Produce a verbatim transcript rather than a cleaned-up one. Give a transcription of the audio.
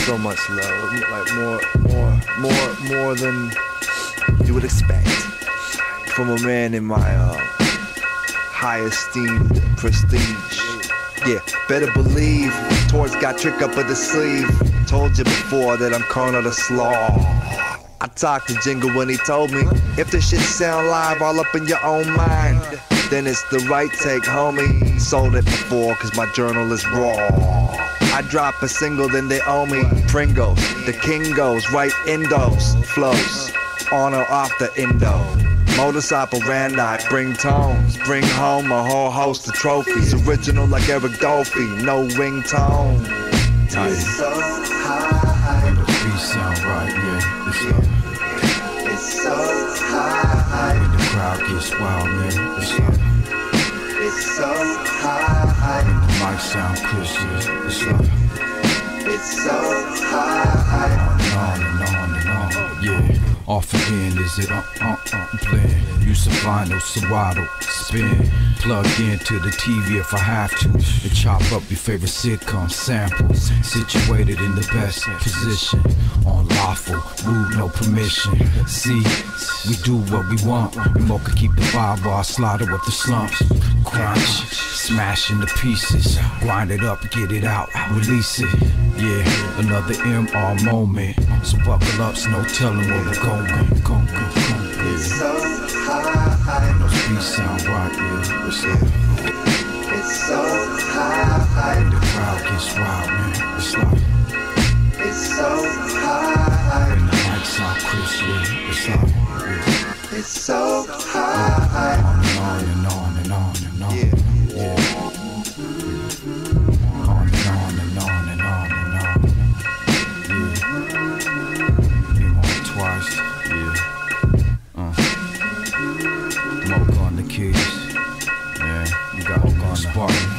so much love, like more, more, more, more than you would expect from a man in my uh, high esteemed prestige. Yeah, better believe Torch got trick up of the sleeve. Told you before that I'm Colonel the Slaw. I talked to Jingle when he told me, if this shit sound live all up in your own mind, then it's the right take, homie. Sold it before cause my journal is raw. I drop a single then they owe me Pringles, the king goes right in those flows, on or off the endo. Modus operandi, bring tones, bring home a whole host of trophies. Original like Eric Dolphy, no ringtone. Tight. It's so high. When the beat sound right, yeah, it's like. It's so high. When the crowd gets wild, man, it's like. It's so high. When the mic sound crisp, yeah, it's like. It's so high. On and on and on and on, yeah. Off again, is it uh uh uh playing? Use a vinyl, Serato, spin. Plug into the T V if I have to. And chop up your favorite sitcom samples. Situated in the best position. Unlawful, rude, no permission. See, we do what we want. Remote can keep the vibe while I slaughter up the slumps. Crunch, smashing the pieces. Grind it up, get it out, release it. Yeah, another M R moment. So buckle up, so no telling where we're going. Go, go, go, go. It's so high. When those beats sound right, yeah, it's like. It's so high. When the crowd gets wild, man, it's like. It's so high. When the mic sound crisp, yeah, it's like. Yeah. It's so high. On and on and on and on and on. Yeah. Yeah. On and on and on and on and on. Yeah. Been on twice. Yeah. Uh. Mocha on the keys. Yeah. You got Mocha on the Spartan.